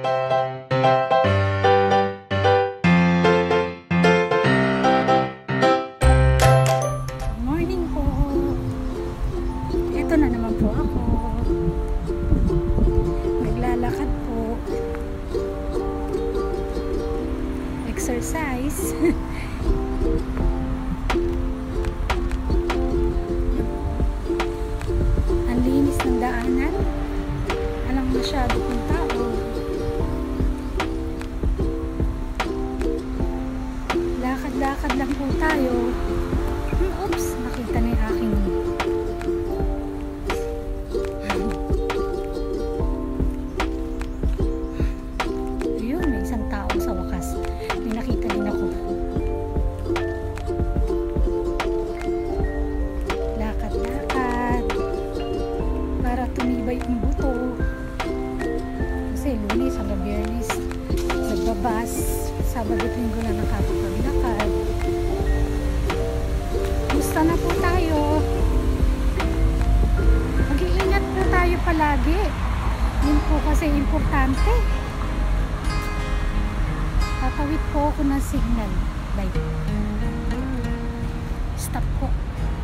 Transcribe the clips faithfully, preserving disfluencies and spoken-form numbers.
Morning po. Ito na naman po ako. Naglalakad po. Exercise. Ang linis ng daanan. Alam masyado kong tao. Lakad-lakad lang po tayo. Oops, nakita na yung aking ayun, may isang tao sa wakas. May nakita din ako. Lakad-lakad para tumibay yung buto. Kasi Lunes hanggang Biyernes nagbabas. Sabado at Linggo na nakakapaglakad. Gusto na po tayo. Mag-iingat po tayo palagi. Yun po kasi importante. Tatawid po ako ng signal. Bye. Stop po.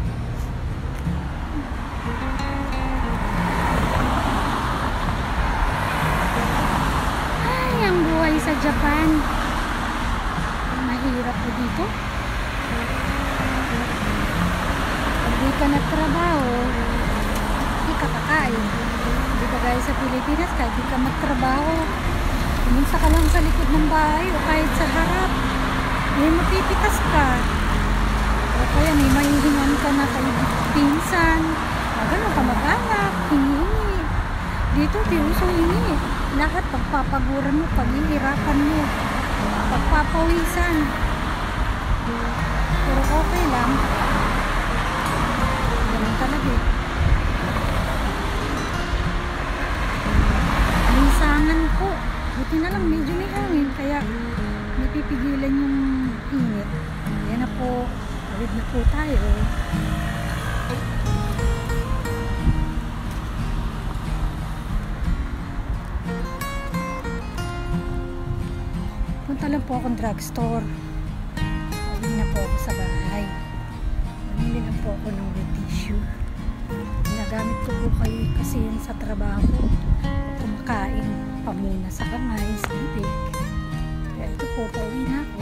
Ay, ang buhay sa Japan. Mahirap po dito. Pag di ka nagtrabaho, di ka kakain. Hindi ka gaya sa Pilipinas, kahit di ka magtrabaho, pumunta ka lang sa likod ng bahay o kahit sa harap, may mapipitas ka. O kaya may mahihingan ka na kay pinsan, magano ka mag-anak, hingi-hingi. Dito, di uso hingi. Lahat pagpapaguran mo, paghihirapan mo, pagpapawisan. Pero okay lang. Ganun talaga eh. Minsangan po. Buti na lang medyo may hangin. Kaya napipigilan yung init. Yan na po. Tawid na po tayo. Punta lang po akong drugstore. Uwi na po ako sa bahay. Mamili lang po ako ng wet tissue. Ginagamit ko po kayo kasi yun sa trabaho. Kumakain pa muna sa kamay, sa bibig. Kaya ito po, pauwi na ako.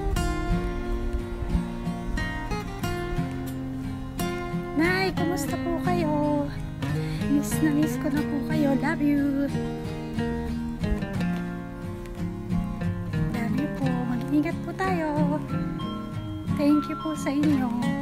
Nay, kumusta po kayo? Miss na miss ko na po kayo. Love you. Ingat po tayo. Thank you po sa inyo.